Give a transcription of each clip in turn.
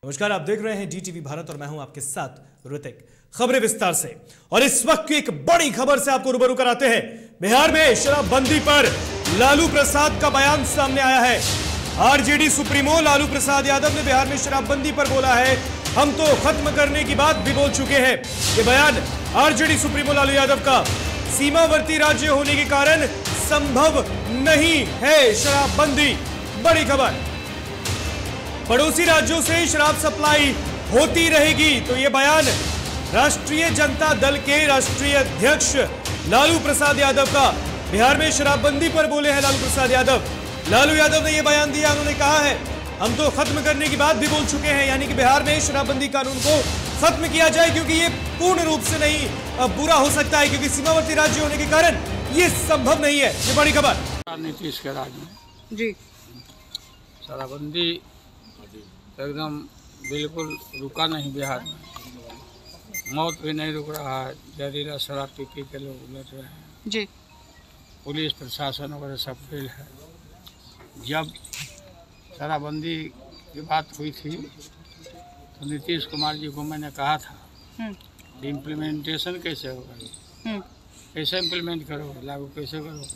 नमस्कार, आप देख रहे हैं DTV भारत और मैं हूं आपके साथ ऋतिक। खबरें विस्तार से, और इस वक्त की एक बड़ी खबर से आपको रूबरू कराते हैं। बिहार में शराबबंदी पर लालू प्रसाद का बयान सामने आया है। आरजेडी सुप्रीमो लालू प्रसाद यादव ने बिहार में शराबबंदी पर बोला है, हम तो खत्म करने की बात भी बोल चुके हैं। ये बयान आरजेडी सुप्रीमो लालू यादव का सीमावर्ती राज्य होने के कारण संभव नहीं है शराबबंदी। बड़ी खबर, पड़ोसी राज्यों से शराब सप्लाई होती रहेगी। तो यह बयान राष्ट्रीय जनता दल के राष्ट्रीय अध्यक्ष लालू प्रसाद यादव का बिहार में शराबबंदी पर बोले हैं लालू यादव ने यह बयान दिया। उन्होंने कहा है, हम तो खत्म करने की बात भी बोल चुके हैं, यानी कि बिहार में शराबबंदी कानून को खत्म किया जाए, क्योंकि ये पूर्ण रूप से नहीं बुरा हो सकता है, क्योंकि सीमावर्ती राज्य होने के कारण ये संभव नहीं है। ये बड़ी खबर। नीतीश के राज में जी शराबबंदी एकदम बिल्कुल रुका नहीं। बिहार में मौत भी नहीं रुक रहा है, जहरीला शराब पी के लोग मर रहे हैं जी। पुलिस प्रशासन वगैरह सब फेल है। जब शराबबंदी की बात हुई थी तो नीतीश कुमार जी को मैंने कहा था इम्प्लीमेंटेशन कैसे होगा, कैसे इम्प्लीमेंट करोगे, लागू कैसे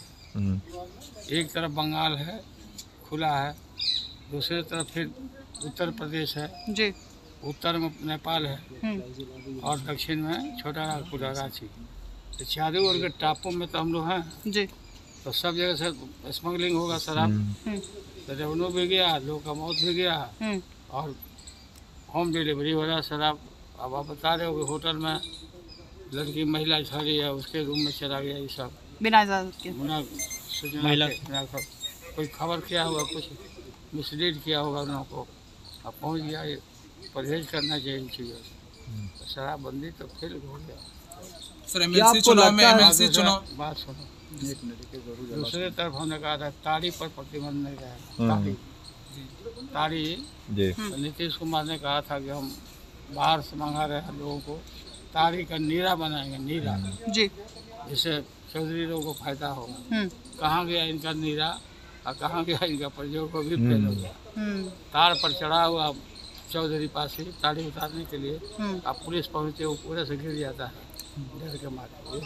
करोगे। एक तरफ बंगाल है खुला है, दूसरी तरफ फिर उत्तर प्रदेश है जी, उत्तर में नेपाल है और दक्षिण में छोटा नागपुर रांची। तो चारों ओर के टापू में तो हम लोग हैं जी। तो सब जगह से स्मगलिंग होगा शराब, तो रेवन्यू भी गया, लोग का मौत भी गया और होम डिलीवरी हो रहा है शराब। अब आप बता रहे हो कि होटल में लड़की महिला ठहरी है, उसके रूम में चला गया, ये सब बिना इजाजत के, बिना सूचना के कोई खबर किया होगा, कुछ मिसलीड किया होगा उन लोगों को, अब पहुँच गया। ये परहेज करना चाहिए इन चीज़ों से। शराबबंदी तो फेल हो गया। सर एमएलसी चुनाव में एमएलसी चुनाव बात सुनो, दूसरी तरफ हमने कहा था ताड़ी पर प्रतिबंध नहीं रहेगा। ताड़ी तो नीतीश कुमार ने कहा था कि हम बाहर से मंगा रहे हैं लोगों को, ताड़ी का नीरा बनाएंगे, नीरा जी, जिससे चौधरी लोगों को फायदा होगा। कहाँ गया इनका नीरा और कहाँ गया इनका प्रयोग को भी फेल हो गया। तार पर चढ़ा हुआ चौधरी पास ही ताड़ी उतारने के लिए अब पुलिस पहुँचे, वो पूरे से गिर जाता है डर के मारे।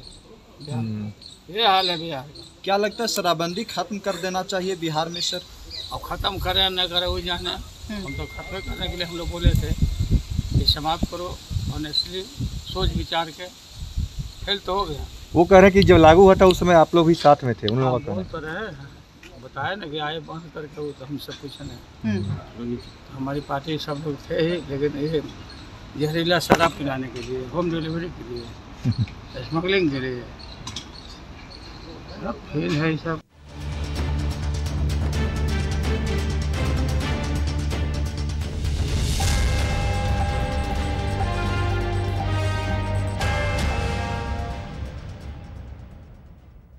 ये हाल है बिहार का। क्या लगता है शराबबंदी खत्म कर देना चाहिए बिहार में सर? अब खत्म करें न करें वो जाने, हम तो खत्म करने के लिए हम लोग बोले थे कि समाप्त करो, ऑनेस्टली सोच विचार के। फेल तो हो गया। वो कह रहे हैं कि जब लागू हुआ था उस समय आप लोग भी साथ में थे, उन लोगों का तो रहे बताया ना कि आए बंद करके, वो तो हम सब कुछ नहीं, हमारी पार्टी सब लोग थे ही, लेकिन ये जहरीला शराब पिलाने के लिए, होम डिलीवरी के लिए, स्मगलिंग के लिए फेल है ये सब।